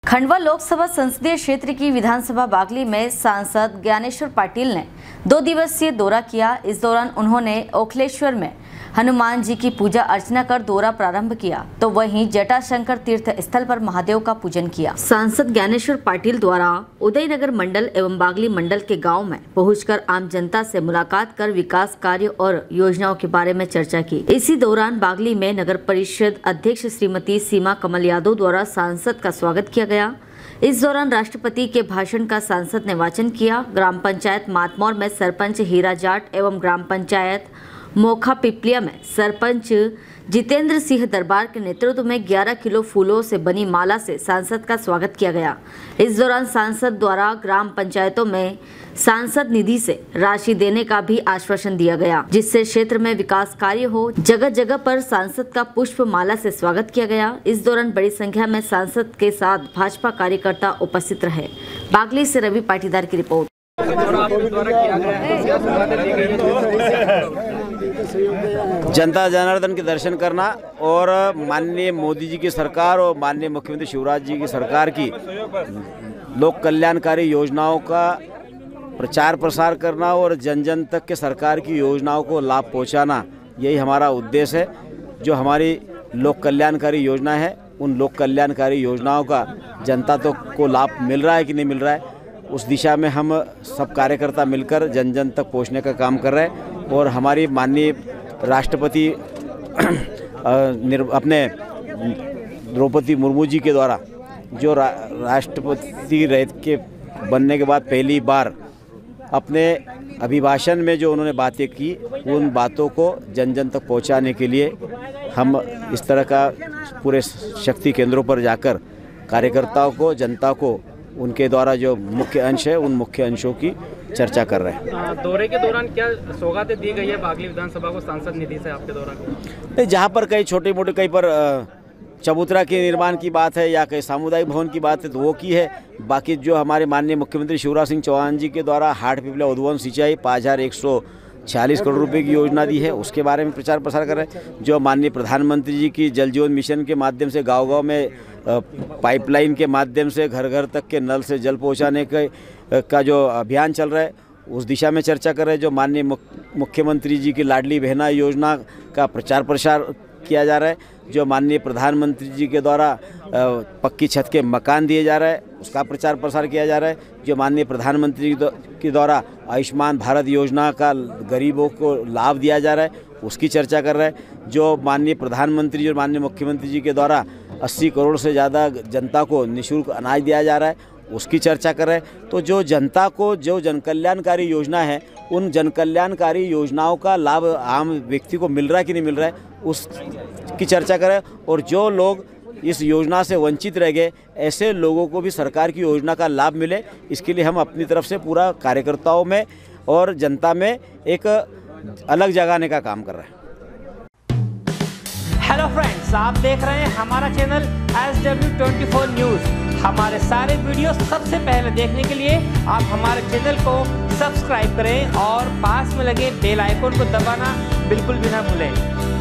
खंडवा लोकसभा संसदीय क्षेत्र की विधानसभा बागली में सांसद ज्ञानेश्वर पाटिल ने 2 दिवसीय दौरा किया। इस दौरान उन्होंने ओखलेश्वर में हनुमान जी की पूजा अर्चना कर दौरा प्रारंभ किया, तो वहीं जटाशंकर तीर्थ स्थल पर महादेव का पूजन किया। सांसद ज्ञानेश्वर पाटिल द्वारा उदयनगर मंडल एवं बागली मंडल के गांव में पहुंचकर आम जनता से मुलाकात कर विकास कार्य और योजनाओं के बारे में चर्चा की। इसी दौरान बागली में नगर परिषद अध्यक्ष श्रीमती सीमा कमल यादव द्वारा सांसद का स्वागत किया गया। इस दौरान राष्ट्रपति के भाषण का सांसद ने वाचन किया। ग्राम पंचायत मातमौर में सरपंच हीरा जाट एवं ग्राम पंचायत मोखा पिपलिया में सरपंच जितेंद्र सिंह दरबार के नेतृत्व में 11 किलो फूलों से बनी माला से सांसद का स्वागत किया गया। इस दौरान सांसद द्वारा ग्राम पंचायतों में सांसद निधि से राशि देने का भी आश्वासन दिया गया, जिससे क्षेत्र में विकास कार्य हो। जगह जगह पर सांसद का पुष्प माला से स्वागत किया गया। इस दौरान बड़ी संख्या में सांसद के साथ भाजपा कार्यकर्ता उपस्थित रहे। बागली से रवि पाटीदार की रिपोर्ट। जनता जनार्दन के दर्शन करना और माननीय मोदी जी की सरकार और माननीय मुख्यमंत्री शिवराज जी की सरकार की लोक कल्याणकारी योजनाओं का प्रचार प्रसार करना और जन जन तक के सरकार की योजनाओं को लाभ पहुंचाना, यही हमारा उद्देश्य है। जो हमारी लोक कल्याणकारी योजना है, उन लोक कल्याणकारी योजनाओं का जनता तो को लाभ मिल रहा है कि नहीं मिल रहा है, उस दिशा में हम सब कार्यकर्ता मिलकर जन जन तक पहुंचने का काम कर रहे हैं। और हमारी माननीय राष्ट्रपति अपने द्रौपदी मुर्मू जी के द्वारा जो राष्ट्रपति रह के बनने के बाद पहली बार अपने अभिभाषण में जो उन्होंने बातें की, उन बातों को जन जन तक पहुंचाने के लिए हम इस तरह का पूरे शक्ति केंद्रों पर जाकर कार्यकर्ताओं को, जनता को उनके द्वारा जो मुख्य अंश है, उन मुख्य अंशों की चर्चा कर रहे हैं। दौरे के दौरान क्या सौगातें दी गई है बागली विधानसभा को सांसद निधि से आपके दौरान? जहाँ पर कई छोटे मोटे, कहीं पर चबूतरा के निर्माण की बात है या कहीं सामुदायिक भवन की बात है तो वो की है। बाकी जो हमारे माननीय मुख्यमंत्री शिवराज सिंह चौहान जी के द्वारा हाट पिपलिया उद्वहन सिंचाई 5146 करोड़ रुपए की योजना दी है, उसके बारे में प्रचार प्रसार कर रहे हैं। जो माननीय प्रधानमंत्री जी की जल जीवन मिशन के माध्यम से गांव-गांव में पाइपलाइन के माध्यम से घर घर तक के नल से जल पहुंचाने का जो अभियान चल रहा है, उस दिशा में चर्चा कर रहे हैं। जो माननीय मुख्यमंत्री जी की लाडली बहना योजना का प्रचार प्रसार किया जा रहा है। जो माननीय प्रधानमंत्री जी के द्वारा पक्की छत के मकान दिए जा रहे हैं, उसका प्रचार प्रसार किया जा रहा है। जो माननीय प्रधानमंत्री के द्वारा आयुष्मान भारत योजना का गरीबों को लाभ दिया जा रहा है, उसकी चर्चा कर रहे हैं। जो माननीय प्रधानमंत्री और माननीय मुख्यमंत्री जी के द्वारा 80 करोड़ से ज़्यादा जनता को निःशुल्क अनाज दिया जा रहा है, उसकी चर्चा कर रहे हैं। तो जो जनता को जो जन कल्याणकारी योजना है, उन जन कल्याणकारी योजनाओं का लाभ आम व्यक्ति को मिल रहा है कि नहीं मिल रहा है, उसकी चर्चा करें। और जो लोग इस योजना से वंचित रह गए, ऐसे लोगों को भी सरकार की योजना का लाभ मिले, इसके लिए हम अपनी तरफ से पूरा कार्यकर्ताओं में और जनता में एक अलग जगाने का काम कर रहे हैं। हेलो फ्रेंड्स, आप देख रहे हैं हमारा चैनल SW24 न्यूज़। हमारे सारे वीडियो सबसे पहले देखने के लिए आप हमारे चैनल को सब्सक्राइब करें और पास में लगे बेल आइकन को दबाना बिल्कुल भी ना भूलें।